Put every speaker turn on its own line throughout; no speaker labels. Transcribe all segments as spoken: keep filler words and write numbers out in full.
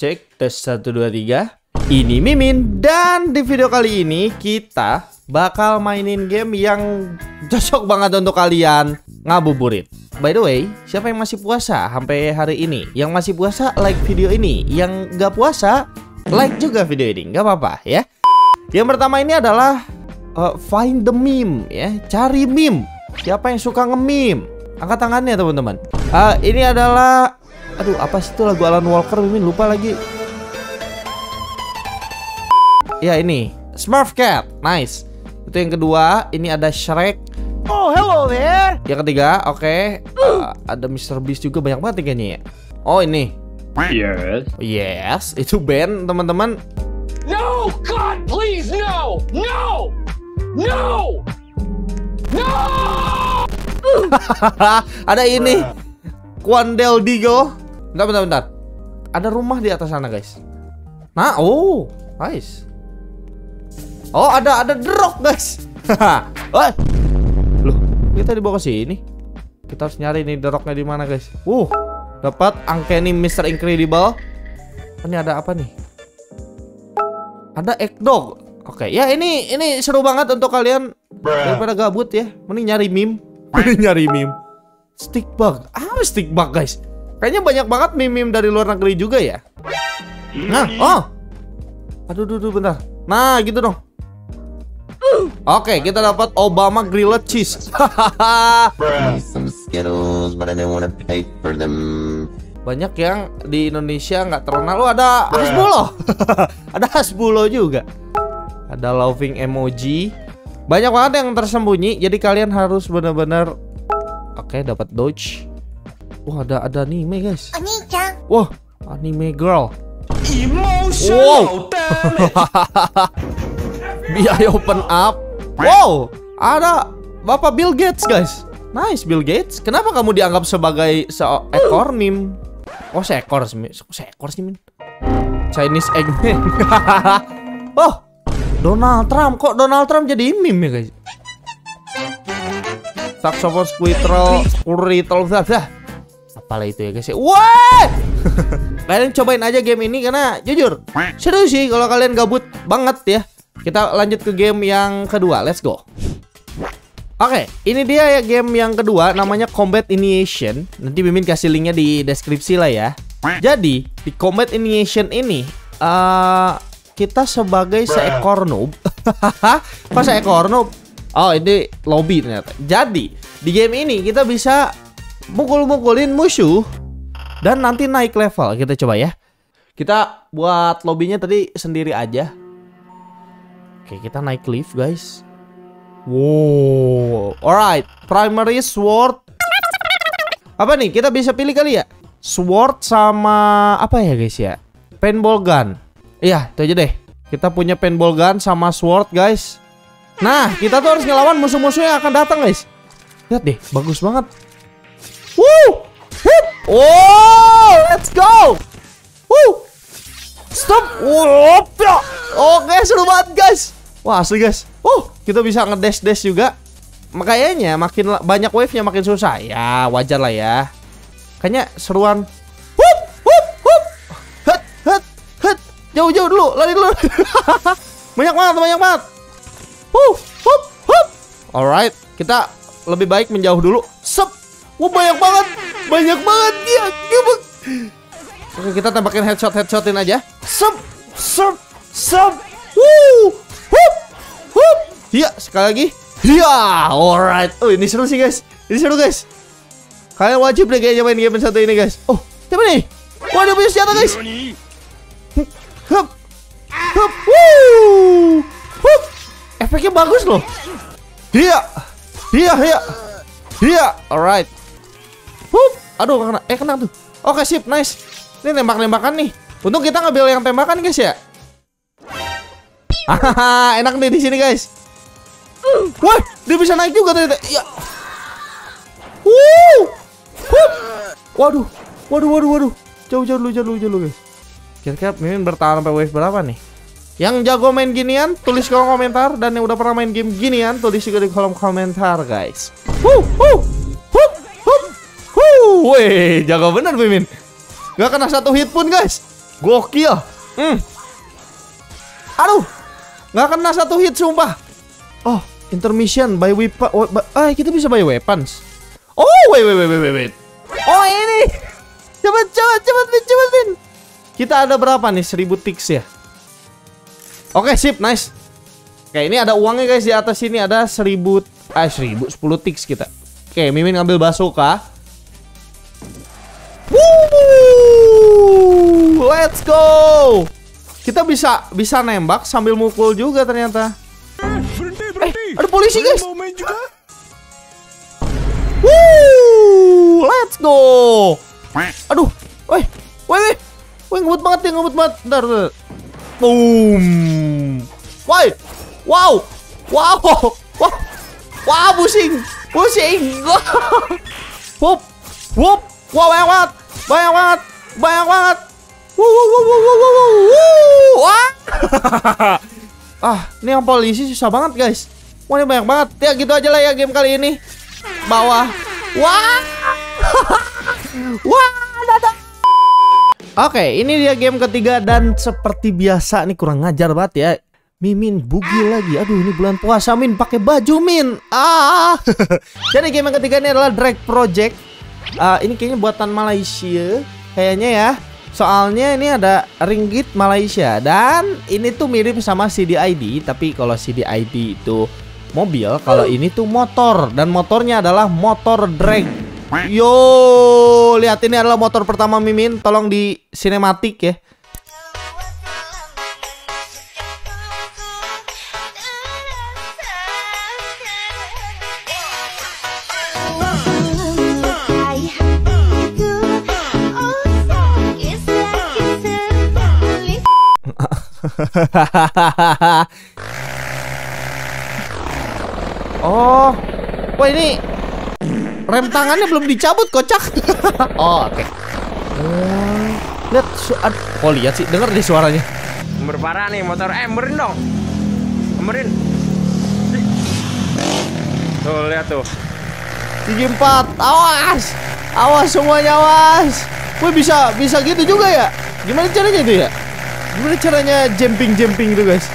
Cek, tes satu dua tiga. Ini Mimin. Dan di video kali ini kita bakal mainin game yang cocok banget untuk kalian ngabuburit. By the way, siapa yang masih puasa sampai hari ini? Yang masih puasa like video ini. Yang gak puasa like juga video ini, gak apa-apa ya. Yang pertama ini adalah uh, find the meme ya. Cari meme. Siapa yang suka nge-meme? Angkat tangannya teman-teman. uh, Ini adalah, aduh apa sih itu lagu Alan Walker, Mimin lupa lagi. Ya ini Smurf Cat, nice. Itu yang kedua. Ini ada Shrek.
Oh hello there.
Yang ketiga, oke okay. uh, ada mister Beast juga, banyak banget kayaknya ya. Oh ini
Yes.
Yes, itu band teman-teman.
No, God, please, no, no, no, no.
Ada ini Quandel Digo. Bentar, bentar, bentar. Ada rumah di atas sana guys. Nah, oh, nice. Oh, ada ada The Rock guys. Oh, loh, kita dibawa ke sini. Kita harus nyari nih The Rocknya di mana guys. Uh, dapat Uncanny mister Incredible. Ini ada apa nih? Ada Egg Dog. Oke, ya ini ini seru banget untuk kalian daripada gabut ya. Mending nyari meme. Mending nyari meme. Stick bug. Ah, stick bug guys. Kayaknya banyak banget meme-meme dari luar negeri juga ya. Nah, oh. Aduh, aduh, aduh, bentar. Nah, gitu dong. Oke, kita dapat Obama grilled cheese. Banyak yang di Indonesia nggak terkenal. Oh, ada Hasbulo. Ada Hasbulo juga. Ada laughing emoji. Banyak banget yang tersembunyi. Jadi kalian harus benar-benar. Oke, dapat dodge. Wah, ada ada anime guys.
Oni-chan.
Wah, anime girl.
Emotional damage.
Biaya open up. Wow, ada Bapak Bill Gates guys. Nice, Bill Gates. Kenapa kamu dianggap sebagai seekor meme? Oh, seekor sih, seekor sih min. Chinese Eggman. Oh, Donald Trump. Kok Donald Trump jadi meme ya guys? Saxophone squirrel, squirrel, dah. Apalah itu ya guys ya. Wah! Kalian cobain aja game ini karena jujur seru sih kalau kalian gabut banget ya. Kita lanjut ke game yang kedua. Let's go. Oke, ini dia ya game yang kedua, namanya Combat Initiation. Nanti Mimin kasih linknya di deskripsi lah ya. Jadi di Combat Initiation ini uh, kita sebagai seekor noob. Kok seekor noob? Oh, ini lobby ternyata. Jadi di game ini kita bisa mukul-mukulin musuh dan nanti naik level. Kita coba ya. Kita buat lobbynya tadi sendiri aja. Oke, kita naik lift guys. Wow, alright. Primary sword. Apa nih? Kita bisa pilih kali ya. Sword sama apa ya guys ya? Paintball gun. Iya, itu aja deh. Kita punya paintball gun sama sword guys. Nah, kita tuh harus ngelawan musuh-musuh yang akan datang guys. Lihat deh, bagus banget. Woo! Hip! Oh, let's go! Woo! Stop! Whoop! Oke, seru banget guys. Wah, asli guys. Oh, kita bisa ngedash-dash juga. Makanya makin banyak wave-nya makin susah. Ya, wajar lah ya. Kayaknya seruan. Hup! Hup! Hup! Hut! Hut! Hut! Jauh-jauh dulu, lari dulu. Banyak banget, banyak banget. Hup! Hup! Hup! Alright, kita lebih baik menjauh dulu. Sep! Wah, banyak banget. Banyak banget dia. Gebek. Oke, kita tembakin headshot headshotin aja. Sep! Sep! Sep! Woo! Hup! Hup! Iya, sekali lagi. Iya, alright. Oh, ini seru sih guys. Ini seru guys. Kalian wajib deh kayaknya main game satu ini guys. Oh, siapa nih? Wah, dia punya senjata guys. Hup! Hup! Woo! Hup! Efeknya bagus loh. Iya. Iya, iya. Iya, alright. Hup! Aduh, kena. Eh, kena tuh. Oke, sip, nice. Ini tembak-tembakan nih. Untung kita ngambil yang tembakan guys ya. Hahaha, enak nih di sini guys. Wah, dia bisa naik juga ternyata. Iya. Wuh. Hup. Waduh. Waduh, waduh, waduh. Jauh, jauh dulu, jauh dulu, jauh dulu guys. Kira-kira Mimin bertahan sampai wave berapa nih? Yang jago main ginian tulis kolom komentar, dan yang udah pernah main game ginian tulis juga di kolom komentar guys. Wuh, wuh. Hup, hup. Wuh, weh, jago bener Mimin. Gak kena satu hit pun guys. Gokil. Hmm. Aduh. Nggak kena satu hit sumpah. Oh, intermission by weapon. Oh, ah, kita bisa buy weapons. Oh, wait, wait, wait, wait, wait. Oh, ini. Cepet, cepet, cepet, cepet, cepet. Kita ada berapa nih? seribu tiks ya. Oke, sip, nice. Oke, ini ada uangnya guys, di atas sini ada seribu, ah seribu, sepuluh tiks kita. Oke, Mimin ngambil bazooka. Woo, let's go. Kita bisa bisa nembak sambil mukul juga ternyata. Eh, ada polisi guys. Woo, let's go. Aduh, woi, woi, woi, woi ngebut banget ya, ngebut banget. Bentar, bentar. Boom. Woi. Wow, wow, wow, wow, pusing, pusing, wup, wup, wow, banyak banget, banyak banget, banyak banget, wuh, wuh, wuh, wuh, wuh, wuh, wuh, wah, ah, ini yang polisi susah banget guys, wah ini banyak banget, ya gitu aja lah ya game kali ini, bawah, wah, wah, dadah. Oke, ini dia game ketiga dan seperti biasa nih kurang ngajar banget ya. Mimin bugil lagi. Aduh, ini bulan puasa Min pakai baju Min. Ah. Jadi game yang ketiga ini adalah Drag Project. Uh, ini kayaknya buatan Malaysia kayaknya ya. Soalnya ini ada ringgit Malaysia dan ini tuh mirip sama C D I D, tapi kalau C D I D itu mobil, kalau ini tuh motor dan motornya adalah motor drag. Yo, lihat ini adalah motor pertama Mimin. Tolong di sinematik ya. Oh, wah ini rem tangannya belum dicabut kocak. Oh, oke. Okay. Hmm, lihat, oh lihat sih, denger deh suaranya.
Berparah nih motor, eh emberin dong, emberin. Tuh lihat tuh.
Gigi empat, awas, awas semuanya awas. Wih bisa bisa gitu juga ya? Gimana caranya itu ya? Gimana caranya jumping-jumping itu guys?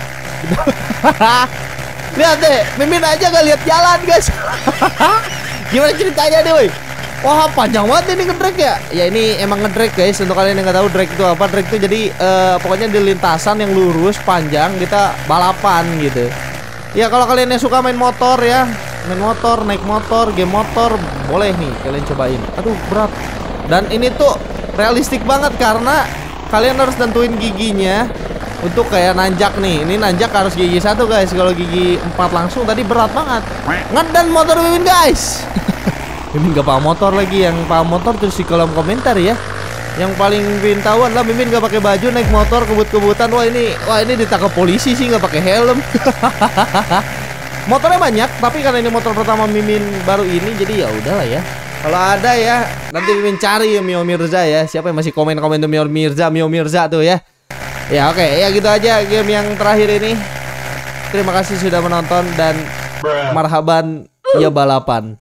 Lihat deh, Mimin aja gak lihat jalan guys. Gimana ceritanya deh woi? Wah panjang banget ini ngedrag ya. Ya ini emang ngedrag guys. Untuk kalian yang gak tahu drag itu apa, drag itu jadi uh, pokoknya di lintasan yang lurus panjang kita balapan gitu. Ya kalau kalian yang suka main motor ya, main motor, naik motor, game motor, boleh nih kalian cobain. Aduh berat. Dan ini tuh realistik banget karena kalian harus tentuin giginya untuk kayak nanjak nih. Ini nanjak harus gigi satu guys. Kalau gigi empat langsung tadi berat banget. Ngedan motor Mimin guys. Mimin gak paham motor lagi. Yang paham motor terus di kolom komentar ya. Yang paling Mimin tahu adalah Mimin gak pakai baju naik motor kebut-kebutan. Wah ini wah ini ditangkap polisi sih gak pakai helm. Motornya banyak, tapi karena ini motor pertama Mimin baru ini, jadi ya udahlah ya. Kalau ada ya, nanti Mimin cari ya Mio Mirza ya. Siapa yang masih komen-komen tuh Mio Mirza, Mio Mirza tuh ya. Ya oke, okay. Ya gitu aja game yang terakhir ini. Terima kasih sudah menonton dan marhaban ya balapan.